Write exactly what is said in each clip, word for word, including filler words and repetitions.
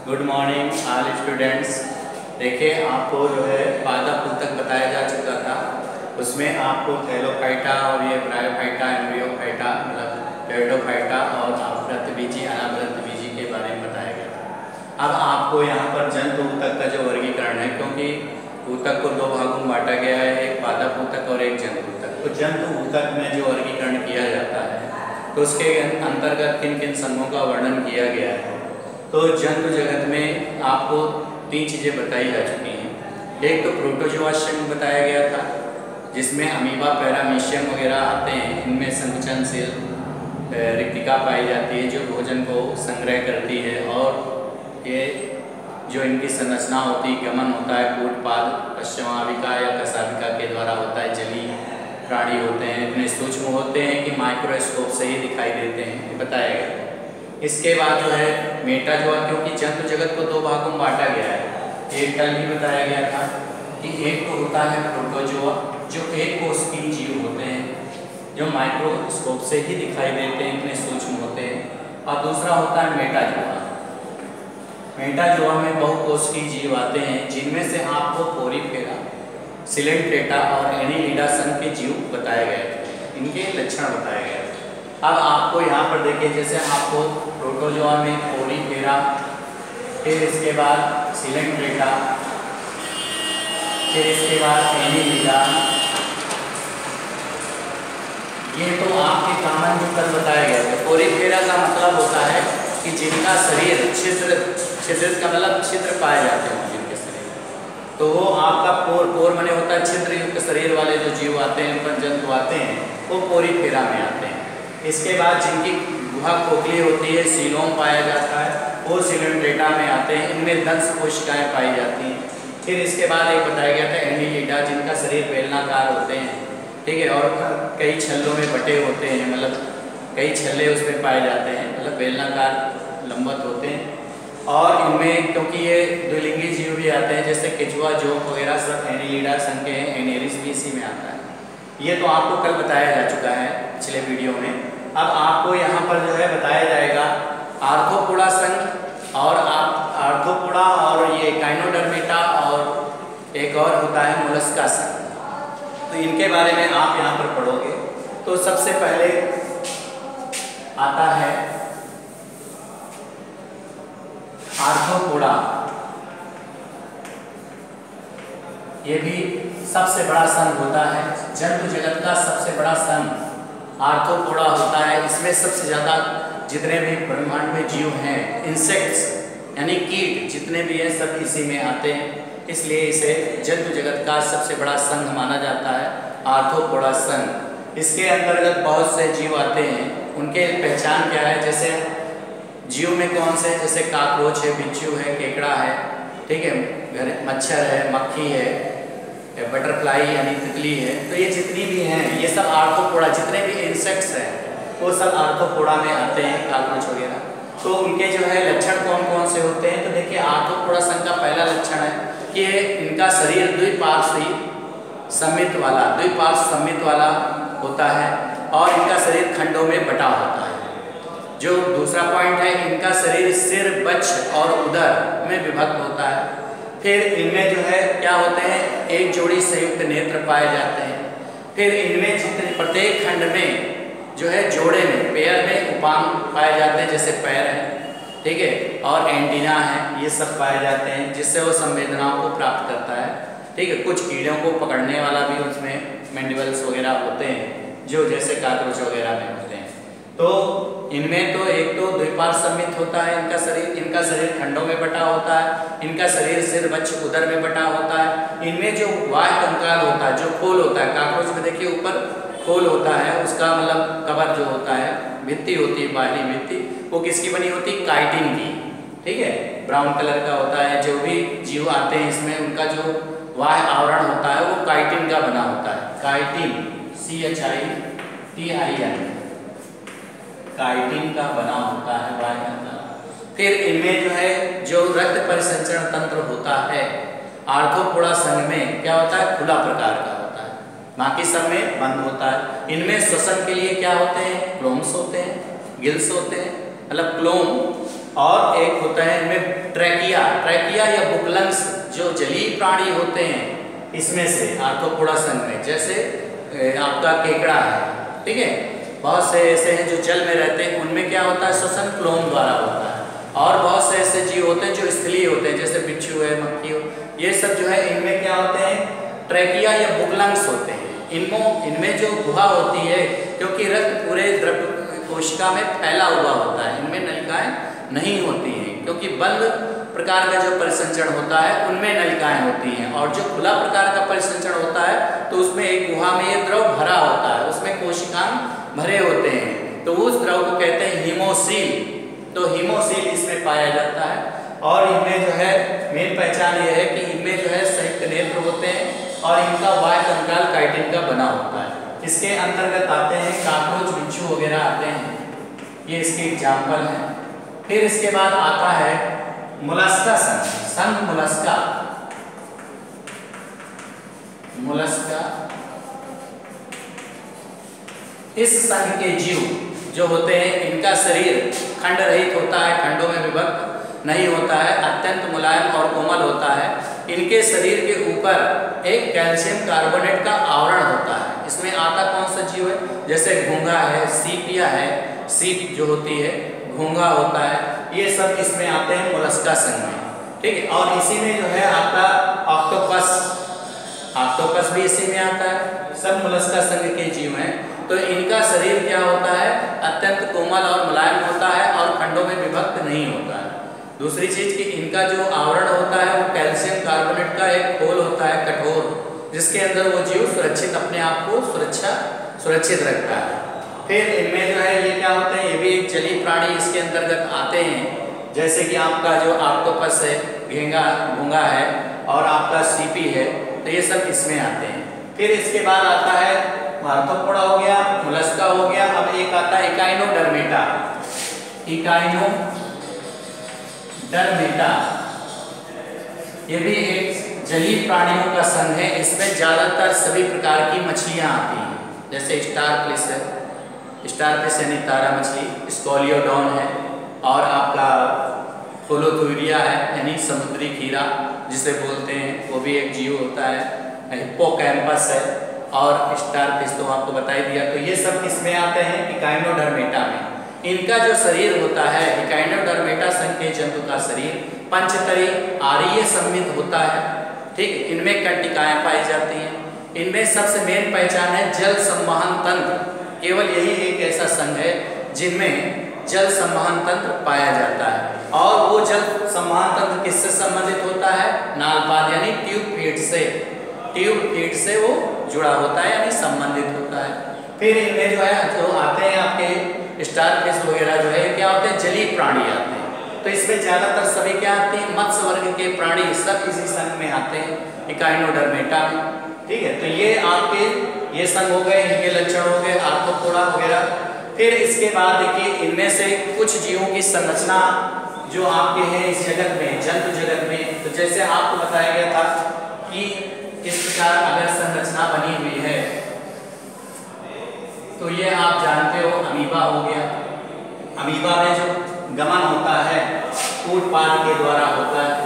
Good morning all students. देखिए, आपको जो है पादा पुल तक बताया जा चुका था। उसमें आपको थैलोफाइटा और ये ब्रायोफाइटा, एम्ब्रियोफाइटा मतलब टेरिडोफाइटा और प्रतिबीजी अनावृतबीजी के बारे में बताया गया था। अब आपको यहाँ पर जंतु ऊतक का जो वर्गीकरण है, क्योंकि ऊतक को दो भागों में बांटा गया है, एक पादप ऊतक और एक जंतु ऊतक। तो जंतु ऊतक में जो वर्गीकरण किया जाता है तो उसके अंतर्गत किन किन समूहों का वर्णन किया गया है। तो जंतु जगत में आपको तीन चीज़ें बताई जा चुकी हैं। एक तो प्रोटोजोआ संघ बताया गया था, जिसमें अमीबा, पैरामीशियम वगैरह आते हैं। इनमें संकुचनशील रिक्तिका पाई जाती है जो भोजन को संग्रह करती है, और ये जो इनकी संरचना होती है, गमन होता है कूटपाद, पश्चिमाविका या कशाविका के द्वारा होता है। जलीय प्राणी होते हैं, इतने सूक्ष्म होते हैं कि माइक्रोस्कोप से ही दिखाई देते हैं, ये बताया गया। इसके बाद जो है मेटाजोआ, क्योंकि जंतु जगत को दो भागों में बांटा गया है। एक कल भी बताया गया था कि एक तो होता है प्रोटोजोआ जो एक कोशिकीय जीव होते हैं, जो माइक्रोस्कोप से ही दिखाई देते हैं, इतने सूक्ष्म होते हैं। और दूसरा होता है मेटाजोआ। मेटाजोआ में बहुकोशिकीय जीव आते हैं, जिनमें से आपको पोरीफेरा, सिलेंट्रेटा और एनीलिडा संघ के जीव बताए गए थे। इनके लक्षण बताए गए थे। अब आपको यहाँ पर देखिए, जैसे आपको प्रोटोजोआ में पोरीफेरा, फिर इसके बाद सिलेंट्रेटा, फिर इसके बाद एनीलिडा, ये तो आपके कॉमन जो कल बताया गया था। पोरीफेरा का मतलब होता है कि जिनका शरीर छिद्र छिद्र का मतलब छिद्र पाए जाते हैं जिनके शरीर, तो वो आपका पोर पोर मने होता है छिद्र युक्त शरीर वाले जो जीव आते हैं, पर जंतु आते हैं, वो पोरीफेरा में आते हैं। इसके बाद जिनकी गुहा खोखली होती है, सीलोम पाया जाता है, वो सिलेंट्रेटा में आते हैं। इनमें दंश कोशिकाएं पाई जाती हैं। फिर इसके बाद एक बताया गया था एनीलिडा, जिनका शरीर बेलनाकार होते हैं, ठीक है, और कई छल्लों में बटे होते हैं, मतलब कई छल्ले उसमें पाए जाते हैं, मतलब बेलनाकार लंबवत होते हैं। और इनमें क्योंकि ये द्विलिंगी जीव भी आते हैं, जैसे केचुआ, जोंक वगैरह सब एनीलिडा संघ के हैं, एनेरिस भी इसी में आता है। ये तो आपको कल बताया जा चुका है पिछले वीडियो में। अब आपको यहाँ पर जो है बताया जाएगा आर्थ्रोपोडा संघ, और आप आर्थ्रोपोडा और ये गाइनोडर्मेटा, और एक और होता है मोलस्का संघ। तो इनके बारे में आप यहाँ पर पढ़ोगे। तो सबसे पहले आता है आर्थ्रोपोडा। ये भी सबसे बड़ा संघ होता है, जंतु जगत का सबसे बड़ा संघ आर्थ्रोपोडा होता है। इसमें सबसे ज़्यादा जितने भी ब्रह्मांड में जीव हैं, इंसेक्ट्स यानी कीट जितने भी हैं, सब इसी में आते हैं। इसलिए इसे जंतु जगत का सबसे बड़ा संघ माना जाता है, आर्थ्रोपोडा संघ। इसके अंतर्गत बहुत से जीव आते हैं। उनके पहचान क्या है? जैसे जीव में कौन से, जैसे काकरोच है, बिच्छू है, केकड़ा है, ठीक है, घर मच्छर है, मक्खी है, बटरफ्लाई यानी तितली है। तो ये जितनी भी हैं, ये सब आर्थ्रोपोडा, जितने भी इंसेक्ट्स हैं वो सब आर्थ्रोपोडा में आते हैं, काकरोच वगैरह। तो उनके जो है लक्षण कौन कौन से होते हैं? तो देखिए, आर्थ्रोपोडा संघ का पहला लक्षण है कि इनका शरीर द्विपार्श्वीय सममित वाला द्विपार्श्व सममित वाला होता है, और इनका शरीर खंडों में बटा होता है। जो दूसरा पॉइंट है, इनका शरीर सिर, बच्छ और उदर में विभक्त होता है। फिर इनमें जो है क्या होते हैं, एक जोड़ी संयुक्त नेत्र पाए जाते हैं। फिर इनमें जितने प्रत्येक खंड में जो है जोड़े में, पेयर में उपांग पाए जाते हैं, जैसे पैर है, ठीक है, और एंटीना है, ये सब पाए जाते हैं, जिससे वो संवेदनाओं को प्राप्त करता है, ठीक है। कुछ कीड़ों को पकड़ने वाला भी उसमें मैंडिबल्स वगैरह होते हैं, जो जैसे काकरोच वगैरह में होते हैं। तो इनमें तो एक तो द्विपार्श्व सममित होता है इनका शरीर, इनका शरीर खंडों में बटा होता है, इनका शरीर सिर, बच्छ, उदर में बटा होता है। इनमें जो बाह्य कंकाल होता है, जो खोल होता है, काकरोच में देखिए ऊपर खोल होता है, उसका मतलब कवर जो होता है, भित्ति होती है, बाहरी भित्ति, वो किसकी बनी होती है? काइटिन की, ठीक है, ब्राउन कलर का होता है। जो भी जीव आते हैं इसमें, उनका जो बाह्य आवरण होता है वो काइटिन का बना होता है। Chitin, C H I T I N, chitin का बना होता है बाह्य। फिर इनमें जो है जो रक्त परिसंचरण तंत्र होता है, आर्थ्रोपोडा संघ में क्या होता है? खुला प्रकार का होता है, बाकी सब में बंद होता है। इनमें श्वसन के लिए क्या होते हैं? क्लोम्स होते हैं, गिल्स होते हैं, मतलब क्लोम और एक होता है इनमें ट्रैकिया। ट्रैकिया या बुकलंग्स जो जलीय प्राणी होते हैं इसमें से आर्थ्रोपोडा संघ में, जैसे आपका केकड़ा है, ठीक है, बहुत से ऐसे हैं जो जल में रहते हैं, उनमें क्या होता है श्वसन फ्लोम द्वारा होता है। और बहुत से ऐसे जीव होते हैं जो स्थलीय होते हैं, जैसे बिच्छू है, मक्खी हो, ये सब जो है इनमें क्या होते हैं ट्रैकिया या बुकलंग्स होते हैं। इनमें इनमें जो गुहा होती है, क्योंकि रक्त पूरे द्रव्य कोशिका में फैला हुआ होता है, इनमें नलिकाएं नहीं होती हैं, क्योंकि बंद प्रकार का जो परिसंचरण होता है उनमें नलिकाएं होती हैं, और जो खुला प्रकार का परिसंचरण होता है तो उसमें एक गुहा में ये द्रव भरा होता है, उसमें कोशिकांग भरे होते हैं, तो उस द्रव को कहते हैं हीमोसील। तो हीमोसील इसमें पाया जाता है। और इनमें जो है मेन पहचान ये है कि इनमें जो है संयुक्त नेत्र होते हैं और इनका वाय कंकाल काइटिन का बना होता है। इसके अंतर्गत आते हैं काकरोच, बिच्छू वगैरह आते हैं, ये इसके एग्जाम्पल हैं। फिर इसके बाद आता है मोलस्का संघ, संघ मोलस्का। मोलस्का इस संघ के जीव जो होते हैं इनका शरीर खंड रहित होता है, खंडों में विभक्त नहीं होता है, अत्यंत मुलायम और कोमल होता है। इनके शरीर के ऊपर एक कैल्शियम कार्बोनेट का आवरण होता है। इसमें आता कौन सा जीव है, जैसे घोंघा है, सीपिया है, सीप जो होती है, घोंघा होता है, ये सब इसमें आते हैं मोलस्का संघ में, ठीक है। और इसी में जो है आपका ऑक्टोपस, ऑक्टोपस भी इसी में आता है, सब मोलस्का संघ के जीव हैं। तो इनका शरीर क्या होता है अत्यंत कोमल और मुलायम होता है और खंडों में विभक्त नहीं होता है। दूसरी चीज कि इनका जो आवरण होता है वो कैल्शियम कार्बोनेट का एक खोल होता है कठोर, जिसके अंदर वो जीव सुरक्षित अपने आप को सुरक्षा सुरक्षित रखता है। फिर इनमें जो है ये क्या होते हैं, ये भी एक जलीय प्राणी इसके अंतर्गत आते हैं, जैसे कि आपका जो ऑक्टोपस है, घेंगा घोंघा है और आपका सीपी है, तो ये सब इसमें आते हैं। फिर इसके बाद आता है आर्थ्रोपोडा हो गया, मोलस्का हो गया, अब एक आता है इकाइनोडर्मेटा। इकाइनोडर्मेटा ये भी एक जलीय प्राणियों का संघ है। इसमें ज्यादातर सभी प्रकार की मछलियां आती हैं, जैसे स्टारफिश है, स्टारफिश यानी तारा मछली, स्कोलियोडॉन है, और आपका होलोथुरिया है यानी समुद्री खीरा जिसे बोलते हैं, वो भी एक जीव होता है, हिप्पोकैम्पस है, और स्टारफिश तो आपको बता ही दिया। तो ये सब किसमें आते हैं इकाइनोडर्मेटा में। इनका जो शरीर होता है इकाइनोडर्मेटा संघ के जंतु का शरीर पंचतरी आर्य सममित होता है, ठीक है। इनमें कंटिकाएं पाई जाती हैं। इनमें सबसे मेन पहचान है जल संवहन तंत्र। केवल यही एक ऐसा संघ है जिनमें जल संवहन तंत्र पाया जाता है, और वो जल संवहन तंत्र किससे संबंधित होता है, नालपाद यानी ट्यूब फीड से, ट्यूब फीड से वो जुड़ा होता है यानी संबंधित होता है। फिर इनमें जो है जो आते हैं आपके स्टारफिश वगैरह जो है क्या होते हैं जलीय प्राणी आते हैं। तो इसमें ज्यादातर सभी क्या आते हैं मत्स्य वर्ग के प्राणी, सब इसी संघ में आते हैं इकाइनोडर्मेटा में, ठीक है। तो ये आपके ये संघ हो गए, इनके लक्षण हो गए आर्थ्रोपोडा वगैरह। फिर इसके बाद देखिए इनमें से कुछ जीवों की संरचना जो आपके हैं इस जगत में, जंतु जगत में, तो जैसे आपको बताया गया था कि इस प्रकार अगर संरचना बनी हुई है तो ये आप जानते हो अमीबा हो गया। अमीबा में जो गमन होता है कूटपाद के द्वारा होता है।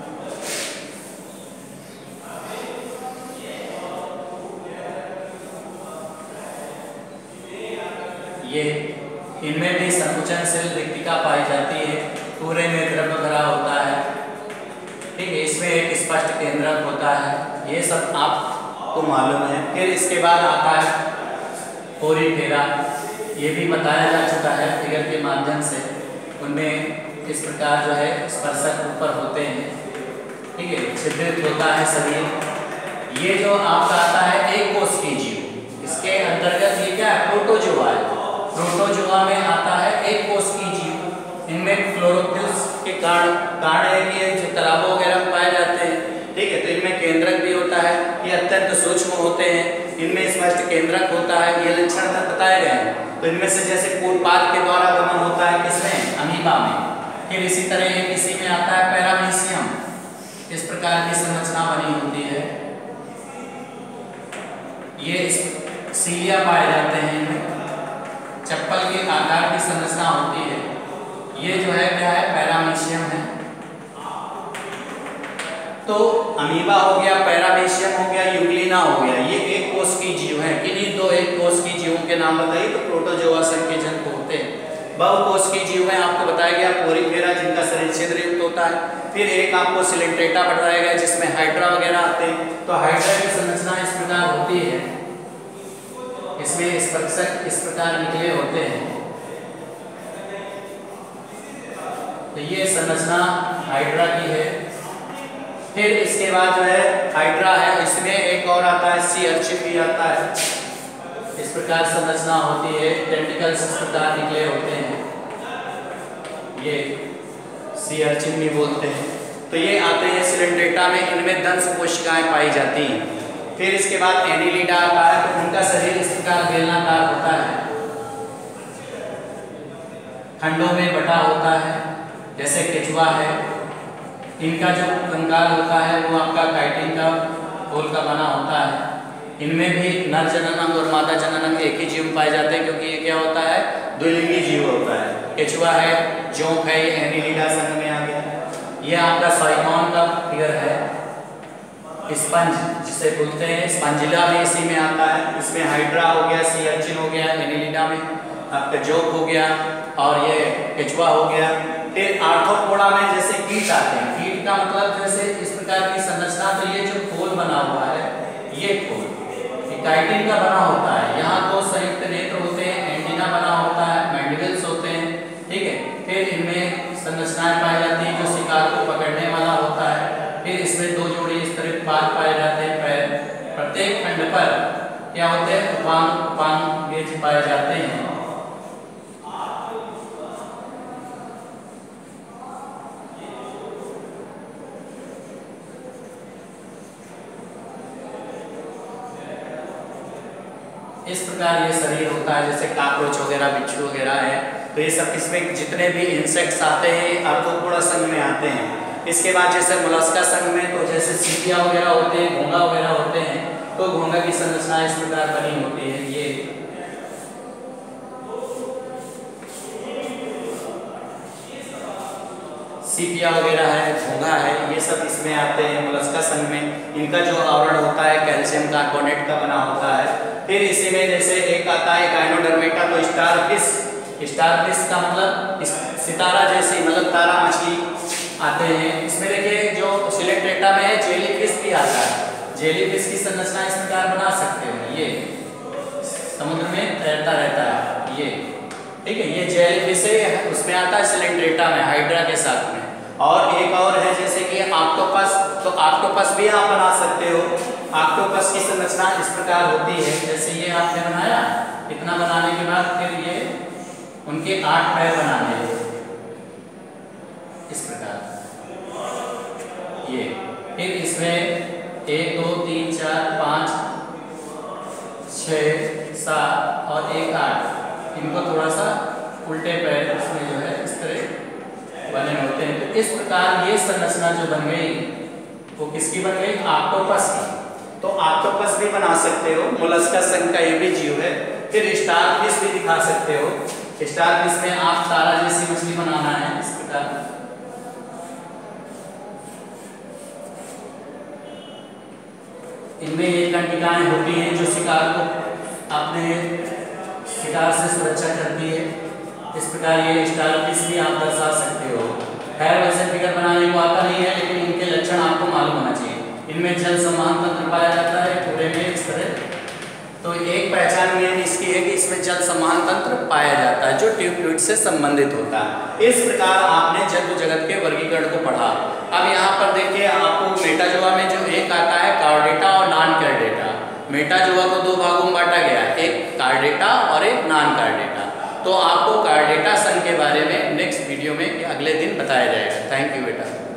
ये इनमें भी संकुचनशील रिक्तिका पाई जाती है, पूरे में द्रव्य भरा होता है, ठीक है। इसमें एक स्पष्ट केंद्रक होता है, ये सब आपको मालूम है। फिर इसके बाद आता है पोरीफेरा, ये भी बताया जा चुका है फिगर के माध्यम से। उनमें इस प्रकार जो है स्पर्शक ऊपर होते हैं, ठीक है, छिद्रित होता है शरीर। ये जो आपका आता है एक कोष की जीव, इसके अंतर्गत ये क्या है प्रोटोजोआ है। प्रोटोजोआ में आता है एक कोष की जीव। इनमें क्लोरोफिल्स के कारण कारण है कि जो तालाबों वगैरह में पाए जाते हैं, ठीक है। तो इनमें केंद्रक भी होता है, ये अत्यंत सूक्ष्म होते हैं, इनमें स्पष्ट केंद्रक होता है, ये लक्षण तक बताए गए हैं। तो इनमें से जैसे कूटपाद के द्वारा गमन होता है किसमें, अमीबा में। फिर इसी तरह ये किसी में आता है पैरामीशियम, इस प्रकार की संरचना बनी होती है। ये सीलिया पाए जाते हैं, चप्पल के आकार की संरचना होती है। ये जो है क्या है तो अमीबा हो गया, पैरामीशियम हो गया, यूग्लिना हो गया, ये एक कोष की जीव हैं। किन्हीं दो एक कोष की जीवों के नाम बताइए। तो प्रोटोजोआ संघ के जंतु होते हैं। बहुकोष की जीव हैं, आपको बताया गया पोरीफेरा जिनका शरीर छिद्र युक्त होता है। फिर एक आपको सिलेंट्रेटा बताया गया जिसमें हाइड्रा वगैरह आते हैं। तो हाइड्रा की संरचना इस प्रकार होती है, इसमें स्पर्शक इस प्रकार निकले होते हैं। तो ये संरचना हाइड्रा की है। फिर इसके बाद जो है हाइड्रा है, इसमें एक और आता है सी अर्चिन भी आता है। इस प्रकार संरचना होती है, टेंटिकल्स इस प्रकार निकले होते हैं, ये सी अर्चिन भी बोलते हैं। तो ये आते हैं सिलेंट्रेटा में, इनमें दंश कोशिकाएं पाई जाती हैं। फिर इसके बाद एनिलिडा आता है, तो उनका शरीर इस प्रकार बेलनाकार होता है, खंडों में बटा होता है, जैसे केचुआ है। इनका जो कंकाल होता है वो आपका काइटिन का खोल का बना होता है। इनमें भी नर जनन अंग और मादा जनन अंग एक ही जीव में पाए जाते हैं, क्योंकि ये क्या होता है, द्विलिंगी जीव होता है। केचुआ है, जोंक है, ये एनिलिडा संघ में आ गया। ये आपका साइकॉन का फिगर है, स्पंज जिसे बोलते हैं, स्पंजिला भी इसी में आता है। इसमें हाइड्रा हो गया, सी अर्चिन हो गया, एनिलिडा में आपका जोंक हो गया और ये केचुआ हो गया। फिर आर्थ्रोपोडा में जैसे कीट आते हैं, कीट का मतलब जैसे इस प्रकार की संरचना। तो ये जो खोल बना हुआ है, ये खोल काइटिन का बना होता है। यहाँ दो संयुक्त नेत्र होते हैं, एंटीना बना होता है, मैंडिबल्स होते हैं, ठीक है। फिर इनमें संरचनाएं पाई जाती हैं जो शिकार को पकड़ने वाला होता है। फिर इसमें दो जोड़ी इस तरह पाद पाए जाते हैं पैर। प्रत्येक खंड पर क्या होते हैं, उपांग उपांग गेज पाए जाते हैं। इस प्रकार ये शरीर होता है, जैसे काकरोच वगैरह, बिच्छू वगैरह है। तो ये सब इसमें जितने भी इंसेक्ट्स आते हैं आर्थ्रोपोडा संघ में आते हैं। इसके बाद जैसे मोलस्का संघ में तो जैसे सीपिया वगैरह होते हैं, घोंगा वगैरह होते हैं। तो घोंगा की संरचना इस प्रकार बनी होती है। ये सीपिया वगैरह है, घोंगा है, ये सब इसमें आते हैं मोलस्का संघ में। इनका जो आवरण होता है कैल्शियम कार्बोनेट का बना होता है। फिर इसी में जैसे एक आता है गाइनोडर्मेटा, तो स्टारफिश। स्टारफिश का मतलब सितारा जैसी, मतलब तारा मछली आते हैं। इसमें देखिए जो सिलेंट्रेटा में है जेलीफिश भी आता है। जेलीफिश की संरचना इस प्रकार बना सकते हो, ये समुद्र में तैरता रहता है, ये ठीक है। ये जेलीफिश है, उसमें आता है सिलेंट्रेटा में, हाइड्रा के साथ में। और एक और है जैसे कि ऑक्टोपस, तो ऑक्टोपस भी आप बना सकते हो। ऑक्टोपस की संरचना इस प्रकार होती है, जैसे ये आपने बनाया, इतना बनाने के बाद फिर ये उनके आठ पैर बनाने इस प्रकार, ये फिर इसमें एक दो तीन चार पाँच छः सात और एक आठ, इनको थोड़ा सा उल्टे पैर इसमें जो है इस तरह बने होते हैं। तो इस प्रकार ये संरचना जो बन गई वो किसकी बन गई, ऑक्टोपस की। तो ऑक्टोपस भी बना सकते हो, मोलस्का संघ का ये भी जीव है। फिर स्टारफिश भी दिखा सकते हो। स्टारफिश में आप तारा जैसी मछली बनाना है इस प्रकार। इनमें ये कंटिकाएं होती हैं जो शिकार को अपने शिकार से सुरक्षा करती है। इस प्रकार ये स्टारफिश भी आप दर्शा सकते हो। खैर वैसे फिगर बनाने को आता नहीं है, लेकिन इनके लक्षण आपको मालूम होना चाहिए। इनमें जल संवहन तंत्र पाया जाता है पूरे में इस तरह। तो एक पहचान ये इसकी है कि इसमें जल संवहन तंत्र पाया जाता है जो ट्यूब फ्लूइड से संबंधित होता है। इस प्रकार आपने जंतु जगत के वर्गीकरण को पढ़ा। अब यहाँ पर देखिए आपको मेटाजोआ में जो एक आता है कार्डेटा और नॉन कार्डेटा। मेटाजोआ को दो भागों में बांटा गया, एक कार्डेटा और एक नॉन कार्डेटा। तो आपको कार्डेटा संघ के बारे में नेक्स्ट वीडियो में अगले दिन बताया जाएगा। थैंक यू बेटा।